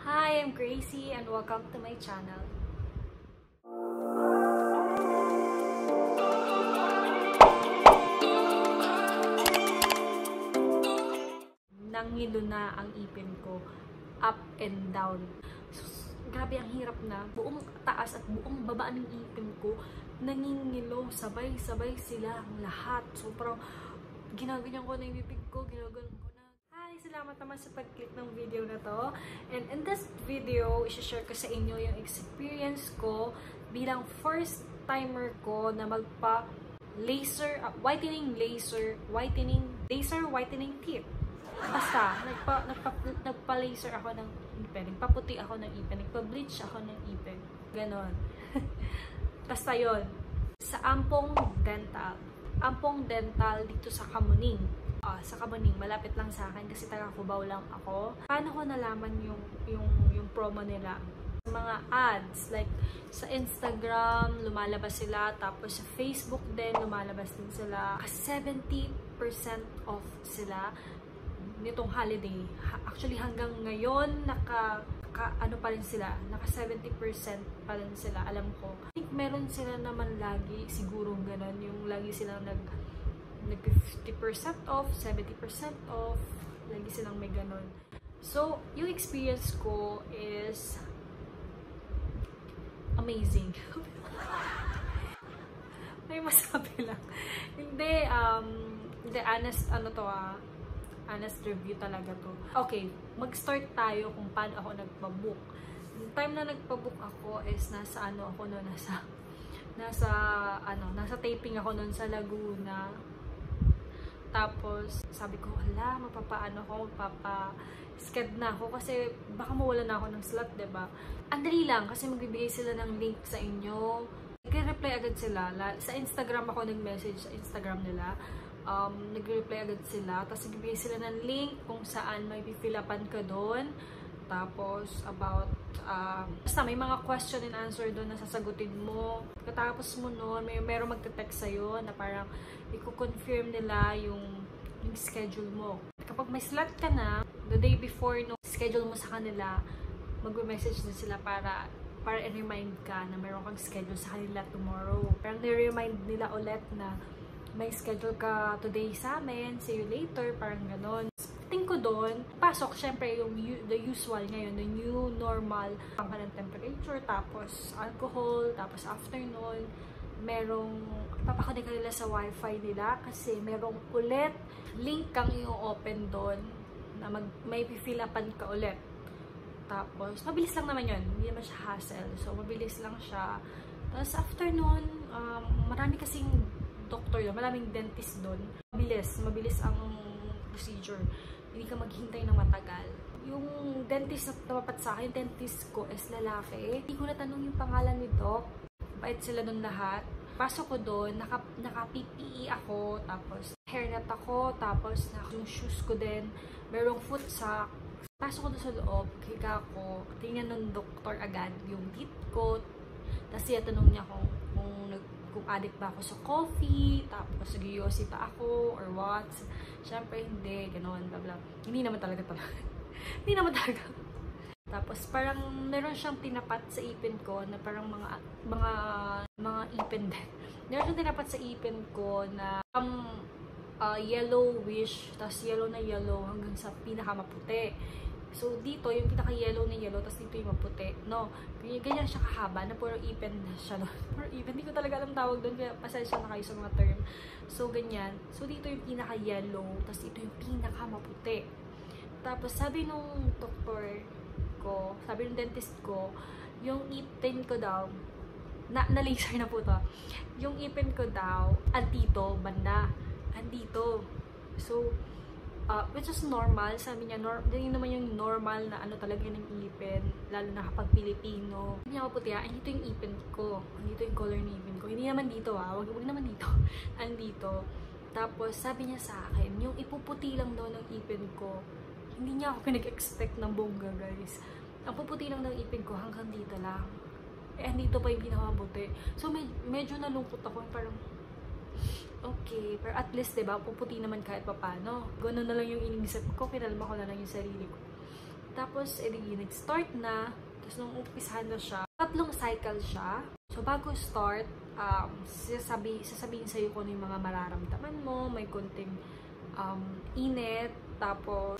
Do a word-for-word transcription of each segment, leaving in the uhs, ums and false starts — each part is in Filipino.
Hi, I'm Gracie and welcome to my channel. Nangilo na ang ipin ko, up and down. Sus, grabe, ang hirap na. Buong taas at buong baba ng ipin ko, nangingilo, sabay-sabay sila ang lahat. So parang ginaganyan ko na yung bibig ko, ginaganon ko na. Hi, salamat naman sa pag-click ng video na to. And in this video, i-share ko sa inyo yung experience ko bilang first timer ko na magpa laser, uh, whitening laser, whitening, laser whitening teeth. Basta, nagpa, nagpa, nagpa-laser ako ng ipin, nagpaputi ako ng ipin, nagpa-bleach ako ng ipin. Ganon. Basta yon. Sa Ampong Dental. Ampong Dental dito sa Kamuning. Uh, sa Kamuning, malapit lang sa akin kasi taga Cubao lang ako. Paano ko nalaman yung, yung, yung promo nila? Mga ads, like sa Instagram, lumalabas sila, tapos sa Facebook din, lumalabas din sila. seventy percent off sila nitong holiday. Actually, hanggang ngayon, naka, naka ano pa rin sila, naka seventy percent pa rin sila, alam ko. I think meron sila naman lagi, siguro ganon, yung lagi silang nag, nag fifty percent off, seventy percent off, lagi silang may ganon. So, yung experience ko is amazing. May masabi lang. Hindi, um, hindi, honest, ano to ah, honest review talaga to. Okay, mag-start tayo kung paano ako nagpa-book. Yung time na nagpa-book ako is nasa ano ako no, nasa nasa ano, nasa taping ako noon sa Laguna. Tapos sabi ko, hala, mapapaano ako, mapapa-sked na ako kasi baka mawala na ako ng slot, 'di ba? Andali lang kasi magbibigay sila ng link sa inyo. Nagre-reply agad sila. Sa Instagram ako nag-message sa Instagram nila. Um, nag-reply agad sila, tapos nagbibigay sila ng link kung saan may pipilapan ka doon, tapos about uh, basta may mga question and answer doon na sasagutin mo. Katapos mo noon, may merong magte-text sa'yo na parang i-confirm nila yung, yung schedule mo. Kapag may slot ka na, the day before no schedule mo sa kanila, mag-message din sila para para i-remind ka na meron kang schedule sa kanila tomorrow. Parang ni-remind nila ulit na may schedule ka today sa amin, see you later, parang ganon. Tingin ko doon, pasok, syempre, yung the usual ngayon, the new normal, ang ka ng temperature, tapos alcohol, tapos afternoon, merong, papakunin ka nila sa wifi nila, kasi merong ulit, link kang i-open doon, na mag, may pifilapan ka ulit. Tapos, mabilis lang naman yun, hindi naman siya hassle, so mabilis lang siya. Tapos afternoon, um, marami kasing doctor doon, maraming dentist doon. Mabilis, mabilis ang procedure. Hindi ka maghintay ng matagal. Yung dentist na tumapat sa akin, dentist ko is lalaki. Hindi ko natanong yung pangalan ni Doc. Bait sila doon lahat. Pasok ko doon, naka, naka-P P E ako, tapos hairnet ako, tapos naka, yung shoes ko din, merong foot sock. Pasok ko doon sa loob, higa ko, tingnan ng doktor agad yung teeth ko. Tapos siya tanong niya kung, kung nag kung addict ba ako sa coffee, tapos nag-yosi pa ako, or what. Siyempre, hindi, gano'n, bla bla. Hindi naman talaga talaga. Hindi naman talaga. Tapos, parang meron siyang tinapat sa ipin ko, na parang mga, mga, mga ipin din. Meron siyang tinapat sa ipin ko na um, uh, yellowish, tapos yellow na yellow, hanggang sa pinakamaputi. So, dito, yung pinaka-yellow na yellow, tapos dito yung maputi. No, ganyan siya kahaba, na puro ipin na siya. No? Puro ipin. Hindi ko talaga alam tawag doon, kaya pasensya na kayo sa mga term. So, ganyan. So, dito yung pinaka-yellow, tapos dito yung pinaka-maputi. Tapos, sabi nung doktor ko, sabi nung dentist ko, yung ipin ko daw, na, na-laser na po to, yung ipin ko daw, andito, banda. Andito. So, Uh, which is normal, sabi niya, nor yun naman yung normal na ano talaga ng ipin, lalo na kapag Pilipino. Hindi niya maputi, ah, dito yung ipin ko, dito yung color ng ipin ko. Hindi naman dito ah, wag, wag naman dito, andito. Tapos sabi niya sa akin, yung ipuputi lang daw ng ipin ko, hindi niya ako pinag-expect ng bongga guys. Ang puputi lang ng ipin ko hanggang dito lang. Eh, dito pa yung pinakamabuti. So med medyo nalungkot ako, parang okay, pero at least, diba, puputi naman kahit papano. Gano'n na lang yung iniisip ko, kinalma ko na lang yung sarili ko. Tapos, edi, nag-start na. Tapos, nung umpisahan na siya, tatlong cycle siya. So, bago start, um, sasabi, sasabihin sa'yo kung ano yung mga mararamdaman mo, may konting um, init, tapos,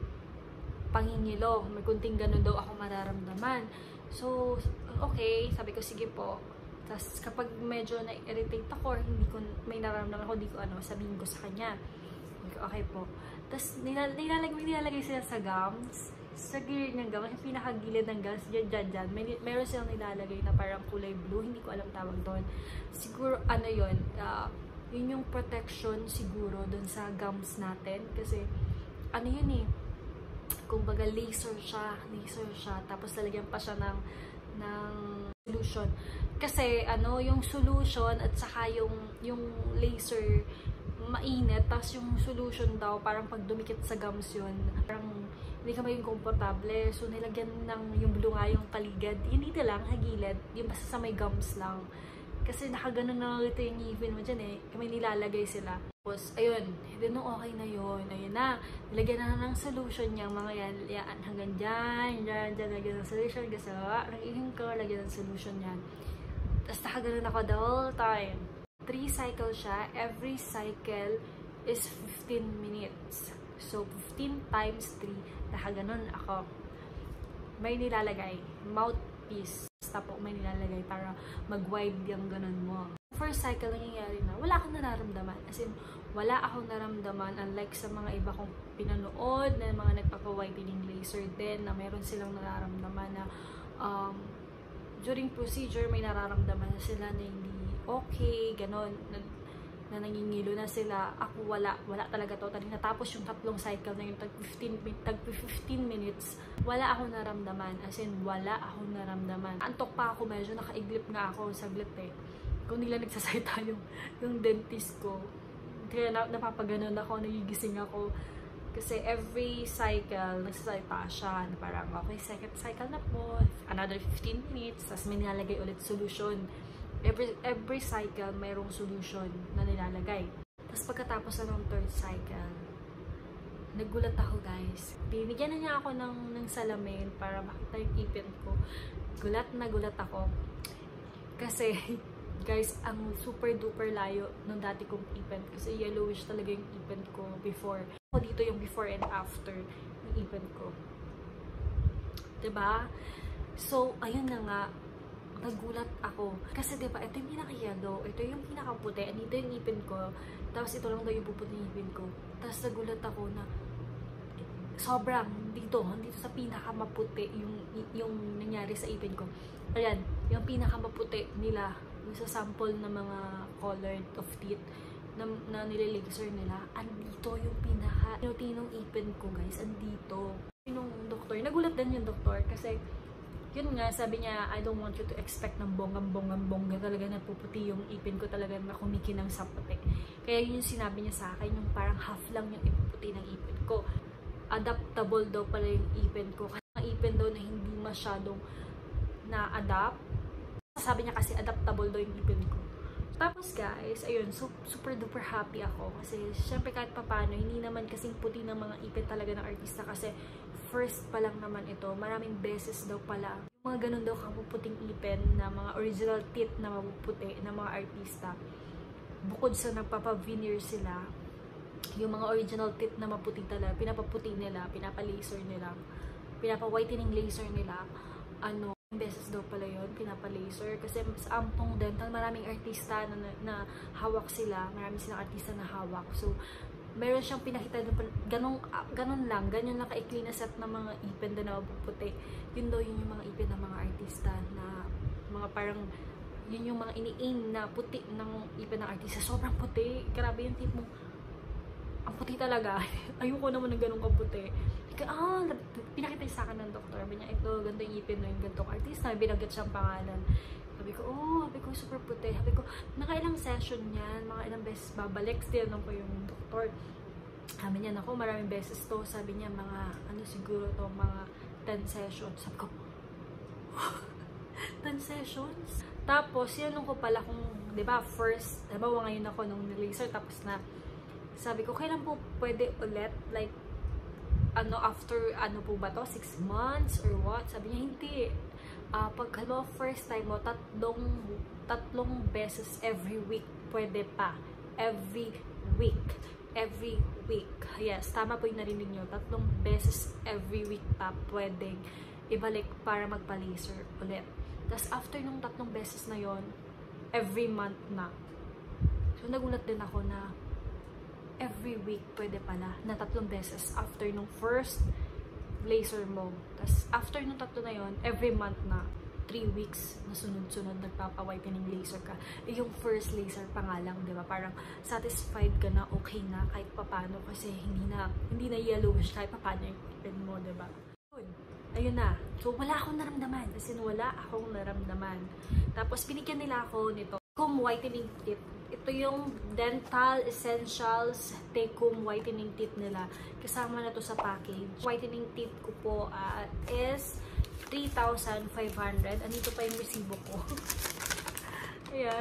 pangingilo, may konting ganun daw ako mararamdaman. So, okay, sabi ko, sige po. Tapos, kapag medyo na-irritate ako, or hindi ko, may nararamdaman ako, hindi ko ano, sabihin ko sa kanya. Okay po. Tapos, nilalagay, nilalagay sila sa gums. Sa gilid ng gums, yung pinakagilid ng gums, dyan, dyan, dyan. May, meron silang nilalagay na parang kulay blue. Hindi ko alam tawag doon. Siguro, ano yun, uh, yun yung protection siguro doon sa gums natin. Kasi, ano yun eh, kumbaga laser siya, laser siya. Tapos, lalagyan pa siya ng, ng solution. Kasi, ano, yung solution at saka yung, yung laser, mainit, tapos yung solution daw, parang pag dumikit sa gums yun, parang hindi ka maging komportable. So, nilagyan ng yung blue nga yung paligid. Hindi na lang, hagilid. Yung basta sa may gums lang. Kasi nakaganon na ito yung ngipin mo dyan eh. May nilalagay sila. Tapos, ayun. Then, nung okay na yun, ayun na. Nilagyan na ng solution niya, mga yan. Yan, hanggang dyan, dyan, dyan, lagyan ng solution. Kasi, ah, nag-ihing ko, lagyan ng solution yan. Tapos, nakaganon ako the whole time. Three cycle siya. Every cycle is fifteen minutes. So, fifteen times three. Nakaganon ako. May nilalagay. Mouthpiece. Basta po may nilalagay para mag-wide yung ganon mo. First cycle nangyayari na, wala akong nararamdaman. As in, wala akong naramdaman. Unlike sa mga iba kong pinanood na mga nagpapa-widening laser din na meron silang nararamdaman na um, during procedure may nararamdaman na sila na hindi okay, ganon, na, na nangingilo na sila. Ako wala, wala talaga totally. Natapos yung tatlong cycle na yung tag fifteen minutes, wala akong naramdaman. As in, wala akong naramdaman. Antok pa ako, medyo nakaiglip nga ako saglit eh. Kung nila nagsasalita yung, yung dentist ko. Kaya na, napapaganon ako, nagigising ako. Kasi every cycle, nagsasalita siya. Parang, okay, second cycle na po. Another fifteen minutes. Tapos may nilalagay ulit solution. Every, every cycle, mayroong solution na nilalagay. Tapos pagkatapos na ng third cycle, nagulat ako guys. Binigyan na niya ako ng, ng salamin para makita yung ipin ko. Gulat na gulat ako. Kasi, guys, ang super duper layo ng dati kong ipin. Kasi yellowish talaga yung ipin ko before. Ako dito yung before and after ng ipin ko. Diba? So, ayun na nga. Nagulat ako. Kasi diba, ito yung pinaka-yellow, ito yung pinaka-puti, andito yung ipin ko, tapos ito lang daw yung puputi yung ipin ko. Tapos nagulat ako na sobrang dito, dito sa pinaka-maputi yung, yung nangyari sa ipin ko. Ayan, yung pinaka-maputi nila, yung sa sample na mga colored of teeth na, na nililaser nila, andito yung pinaka-tinotinong ipin ko guys, andito. Yung doktor, nagulat din yung doktor kasi yun nga, sabi niya, I don't want you to expect ng bonggang-bonggang-bongga talaga na puputi yung ipin ko talaga na kumikinang sa puti. Kaya yun yung sinabi niya sa akin, yung parang half lang yung ipuputi ng ipin ko. Adaptable daw pala yung ipin ko. Kasi ang ipin daw na hindi masyadong na-adapt. Sabi niya kasi adaptable daw yung ipin ko. Tapos guys, ayun, so, super duper happy ako. Kasi syempre kahit papano, hindi naman kasing puti ng mga ipin talaga ng artista kasi first pa lang naman ito, maraming beses daw pala. Yung mga ganun daw kapuputing ipin na mga original teeth na mapuputi ng mga artista. Bukod sa nagpapa-veneer sila, yung mga original teeth na maputi talaga, pinapaputi nila, pinapa-laser nila, pinapa-whitening laser nila, ano, beses daw pala yun, pinapa-laser. Kasi sa Ampong Dental, maraming artista na, na, na hawak sila, maraming silang artista na hawak. So, meron siyang pinakita doon, ganun, ganun lang, ganyan lang kaikli na set ng mga ipin doon na mapuputi. Yun daw, yun yung mga ipin ng mga artista na mga parang, yun yung mga ini-aim na puti ng ipin ng artista. Sobrang puti. Grabe yung tip mo. Ang puti talaga. Ayoko naman ng ganun kaputi. Ah, pinakita sa akin ng doktor. Sabi niya, ito, ganda yung ipin ng gantong artista. Binagat siyang pangalan. Sabi ko, oh, sabi ko, super puti. Sabi ko, nakailang session yan, mga ilang beses babalik. Tinanong ko yung doktor. Sabi niya, naku, maraming beses to. Sabi niya, mga, ano siguro to, mga ten sessions. Sabi ko, ten sessions? Tapos, sinanong ko pala kung, di ba, first, halimbawa ngayon ako nung laser, tapos na, sabi ko, kailan po pwede ulit, like, ano, after, ano po ba to, six months or what? Sabi niya, hindi. Uh, pag, hello, first time mo, tatlong, tatlong beses every week, pwede pa. Every week. Every week. Yes, tama po yung narinig nyo. Tatlong beses every week pa, pwedeng ibalik para magpa-laser ulit. Tapos, after nung tatlong beses na yon, every month na. So, nagulat din ako na every week pwede pala na tatlong beses after nung first laser mo. Tapos, after nung tatlo na yon, every month na, three weeks na sunod-sunod nagpapa-whitening laser ka. Eh, yung first laser pa nga lang, di ba? Parang satisfied ka na, okay na, kahit papano, kasi hindi na, hindi na yellowish kahit papano yung ipin mo, di ba? Ayun na. So, wala akong naramdaman. As in, wala akong naramdaman. Tapos, binigyan nila ako nito. Take-home whitening tip. Ito yung Dental Essentials Take-home whitening tip nila. Kasama na to sa package. Whitening tip ko po uh, is three thousand five hundred. Andito pa yung resibo ko. Ayan.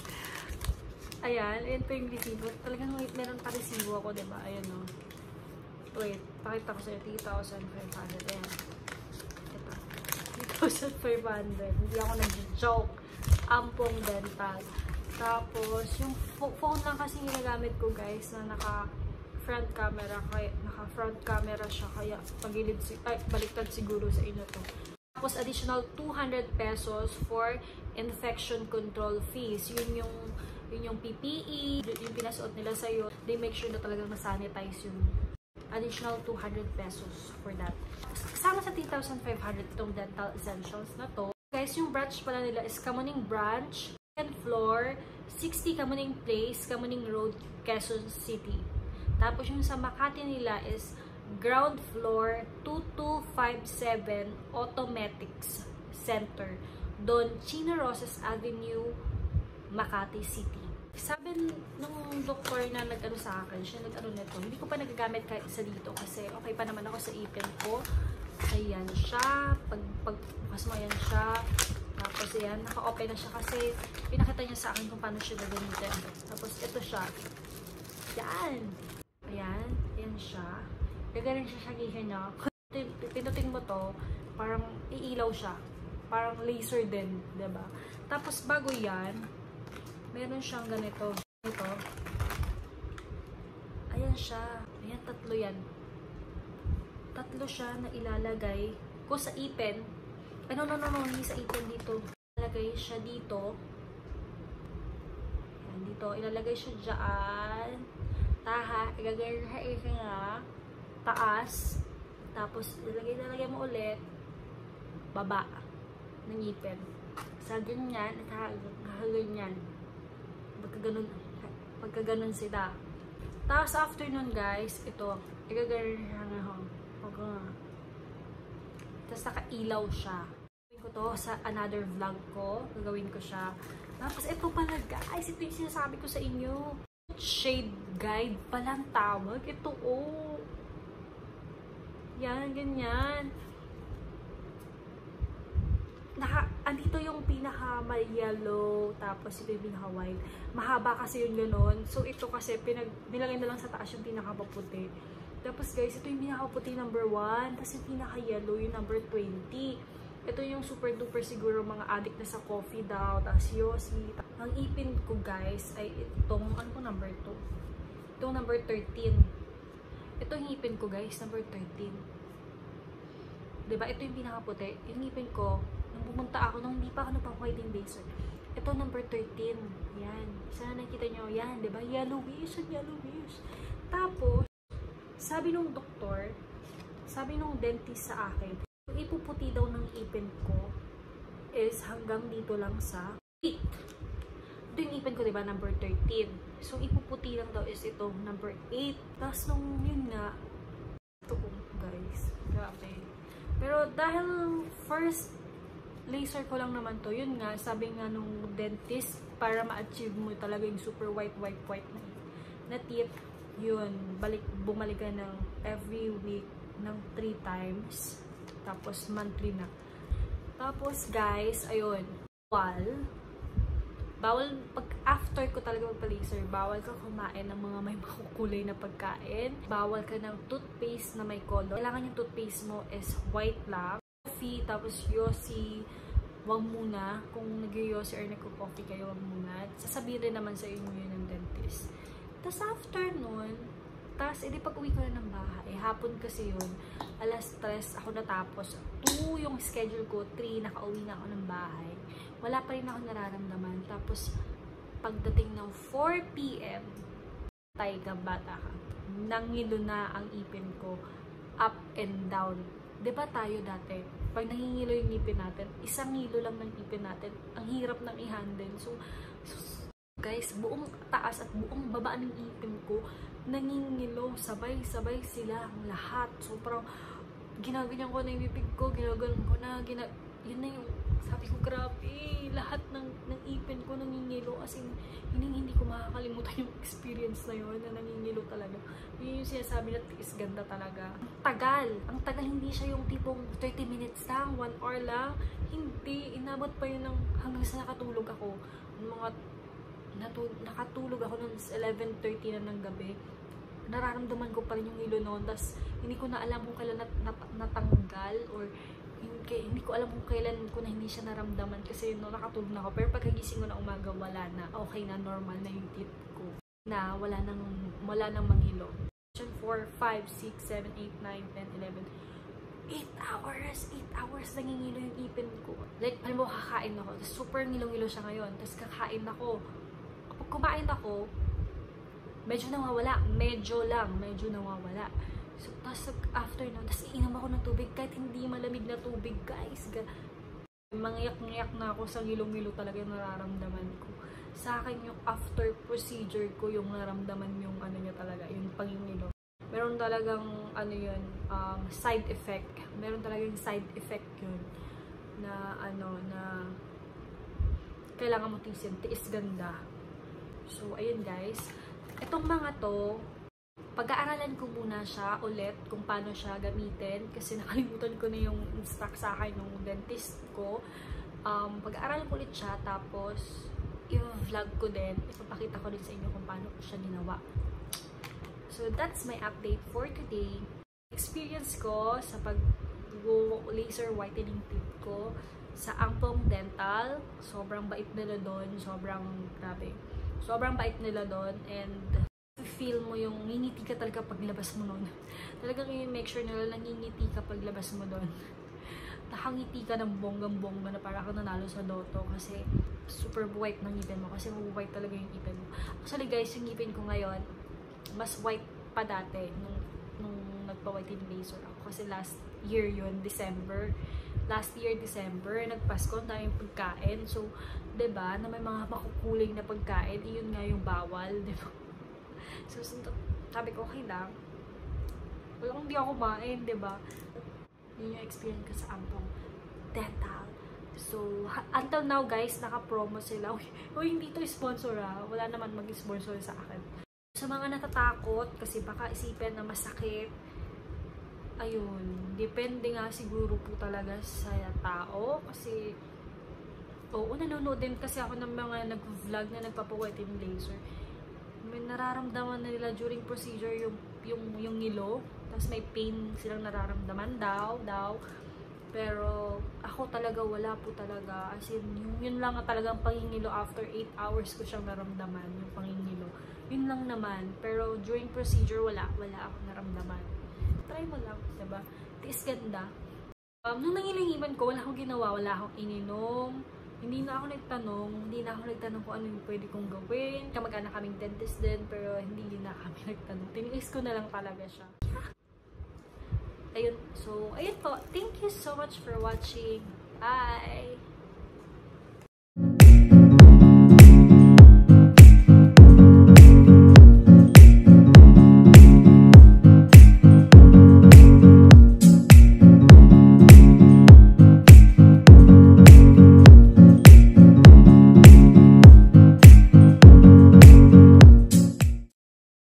Ayan. Ayan pa yung resibo. Talagang wait, meron pa resibo ako, diba? Ayan o. No? Wait. Pakita ko sa'yo. three thousand five hundred. Ayan. three thousand five hundred. Hindi ako nag-joke. Ampong dental. Tapos, yung phone lang kasi ginagamit ko, guys, na naka front camera. Kaya, naka front camera siya. Kaya, pagilid, ay, baliktad siguro sa inyo to. Tapos, additional two hundred pesos for infection control fees. Yun yung, yun yung P P E, yung pinasuot nila sa'yo. They make sure na talagang na-sanitize yun. Additional two hundred pesos for that. Kasama sa three thousand five hundred itong dental essentials na to. Guys, yung branch pala nila is Kamuning Branch, second floor, sixty Kamuning Place, Kamuning Road, Quezon City. Tapos yung sa Makati nila is ground floor, two two five seven Automatics Center, Don Chino Rosas Avenue, Makati City. Sabi nung doktor na nag-ano sa akin, siya nag-ano nito, hindi ko pa nagagamit kahit isa dito kasi okay pa naman ako sa ipin ko. Ayan siya. Pag, pagbukas mo, ayan siya. Tapos ayan, naka-open na siya kasi pinakita niya sa akin kung paano siya gagamitin. Tapos ito siya. Yan. Ayan. Ayan siya. Gagaling siya sa gihin niya. Pinutin mo to, parang iilaw siya. Parang laser din, diba? Tapos bago yan, meron siyang ganito. Ito. Ayan siya. Ayan, tatlo yan. Tatlo siya na ilalagay ko sa ipin. Ano, no, no, no, hindi sa ipin dito. Ilalagay siya dito. Ayan, dito. Ilalagay siya dyan. Taha. Ilalagay siya nga. Taas. Tapos, ilalagay, ilalagay mo ulit. Baba. Ng ipin. Sa ganyan, at ganyan. Pagka ganun, pagka ganun sila. Tapos, after nun, guys, ito, igagarin siya nga ho. Pagka, tapos, nakailaw siya. Gagawin ko to sa another vlog ko. Gagawin ko siya. Tapos, ito pala, guys, ito yung sinasabi ko sa inyo. Shade guide palang tawag. Ito, oh. Yan, ganyan. Naka, andito yung pinaka yellow, tapos ito yung pinaka white. Mahaba kasi yung ganon. So, ito kasi, pinag, nilagay na lang sa taas yung pinaka maputi. Tapos, guys, ito yung pinaka puti number one. Tapos, yung pinaka yellow, yung number twenty. Ito yung super duper siguro mga addict na sa coffee daw. Tapos, yosi. Ang ipin ko, guys, ay itong, ano po number two? Itong number thirteen. Ito yung ipin ko, guys, number thirteen. Diba? Ito yung pinaka puti. Yung ipin ko, nung pumunta ako, nung hindi pa ako nagpa-whitening laser. Ito, number thirteen. Yan. Sana nakita nyo. Yan, diba? Yellowish and yellowish. Tapos, sabi nung doktor, sabi nung dentist sa akin, yung ipuputi daw ng ipin ko is hanggang dito lang sa eight. Ito yung ipin ko, diba? Number thirteen. So, ipuputi lang daw is ito, number eight. Tapos, nung yun nga, ito, guys. Grabe. Pero, dahil first laser ko lang naman to, yun nga, sabi nga nung dentist, para ma-achieve mo talaga yung super white, white, white na, na teeth, yun, balik, bumalik ka ng every week ng three times, tapos monthly na. Tapos, guys, ayun, while, bawal, pag after ko talaga magpa-laser, bawal ka kumain ng mga may makukulay na pagkain. Bawal ka ng toothpaste na may color. Kailangan yung toothpaste mo is white lang. Coffee, tapos yosi, wag muna. Kung nag-yosi or nagko-coffee kayo, wag muna. Sasabihin rin naman sa inyo yun ng dentist. Tapos after nun, tapos edi pag uwi ko na ng bahay, hapon kasi yun, alas tres ako natapos. two yung schedule ko, three nakauwi na ako ng bahay. Wala pa rin ako nararamdaman. Tapos pagdating ng four p m, tay ka, bata ka, nangilo na ang ipin ko, up and down. Diba tayo dati, pag nangingilo yung ipin natin, isang ngilo lang ng ipin natin, ang hirap nang i-handle. So, guys, buong taas at buong baba ng ipin ko, nangingilo, sabay-sabay sila ang lahat. So, parang, ginaganyan ko na yung bibig ko, ginagalan ko na, gina yun na yung, sabi ko, grabe, lahat ng, ng ipin ko nangingilo, as in, hindi, hindi ko makakalimutan yung experience na yun, na nangingilo talaga. Yun yung sinasabi na tiis ganda talaga. Ang tagal, ang tagal, hindi siya yung tipong thirty minutes lang, one hour lang, hindi, inabot pa yun ng, hanggang sa nakatulog ako, mga, natu nakatulog ako ng eleven thirty na ng gabi. Nararamdaman ko pa rin yung hilo noon. Tapos, hindi ko na alam kung kailan nat nat natanggal or hindi, hindi ko alam kung kailan ko na hindi siya naramdaman kasi no, nakatulog na ako. Pero pagkagising ko na umaga, wala na. Okay na, normal na yung teeth ko. Na wala nang, wala nang manghilo. four, five, six, seven, eight, nine, ten, eleven. eight hours! eight hours nangingilo yung ipin ko. Like, alam mo, kakain ako. Tapos, super ngilong-ngilo siya ngayon. Tapos, kakain ako. Kapag kumain ako, medyo nawawala. Medyo lang. Medyo nawawala. So, tapos after nun, tapos iinom ako ng tubig. Kahit hindi malamig na tubig, guys. Mangiyak-ngiyak na ako sa ngilong-ngilo talaga yung nararamdaman ko. Sa akin, yung after procedure ko, yung nararamdaman yung ano niya talaga, yung pangingilo. Meron talagang, ano yun, um, side effect. Meron talagang side effect yun. Na, ano, na kailangan mo tiisin. Tiis ganda. So, ayun guys. Itong mga to, pag-aaralan ko muna siya ulit kung paano siya gamitin kasi nakalimutan ko na yung instruct sa akin ng dentist ko. Um, pag-aaralan ko ulit siya tapos i-vlog ko din. Ipapakita ko din sa inyo kung paano ko siya ginawa. So, that's my update for today. Experience ko sa pag-laser whitening teeth ko sa Ampong Dental. Sobrang bait nila doon. Sobrang grabe. Sobrang bait nila doon and feel mo yung ngingiti ka talaga pag labas mo doon. Talagang i-make sure nila nangingiti ka pag labas mo doon. Nakangiti ka ng bonggang-bongga na para kang nanalo sa loto kasi super white ng ngipin mo kasi white talaga yung ngipin mo. Actually guys, yung ngipin ko ngayon mas white pa dati nung, nung nagpa-whitening laser ako kasi last year yun, December. Last year, December, nagpasko, ang daming pagkain. So, diba, na may mga makukuling na pagkain, iyon nga yung bawal, diba? So, sabi ko, okay lang. Walang hindi ako kumain, diba? Yun yung experience ko sa Ampong Dental. So, until now, guys, naka-promo sila. Uy, uy, hindi to sponsor ah. Wala naman mag-sponsor sa akin. Sa mga natatakot, kasi baka isipin na masakit, ayun, depende nga siguro po talaga sa tao kasi oo, nanonood din kasi ako ng mga nag-vlog na nagpapa-whitening laser. May nararamdaman na nila during procedure yung yung yung ngilo, tapos may pain silang nararamdaman daw, daw. Pero ako talaga wala po talaga. As in, yung, yun lang talagang pangingilo after eight hours ko siyang naramdaman, yung pangingilo. Yun lang naman. Pero during procedure wala, wala akong naramdaman. Try mo lang, diba? Tiis ganda. Um, nung nangilingiban ko, wala akong ginawa, wala akong ininom. Hindi na ako nagtanong, hindi na ako nagtanong kung ano yung pwede kong gawin. Kamag-anak kaming dentist din, pero hindi na kami nagtanong. Tiniis ko na lang talaga siya. Ayun, so, ayun po. Thank you so much for watching. Bye!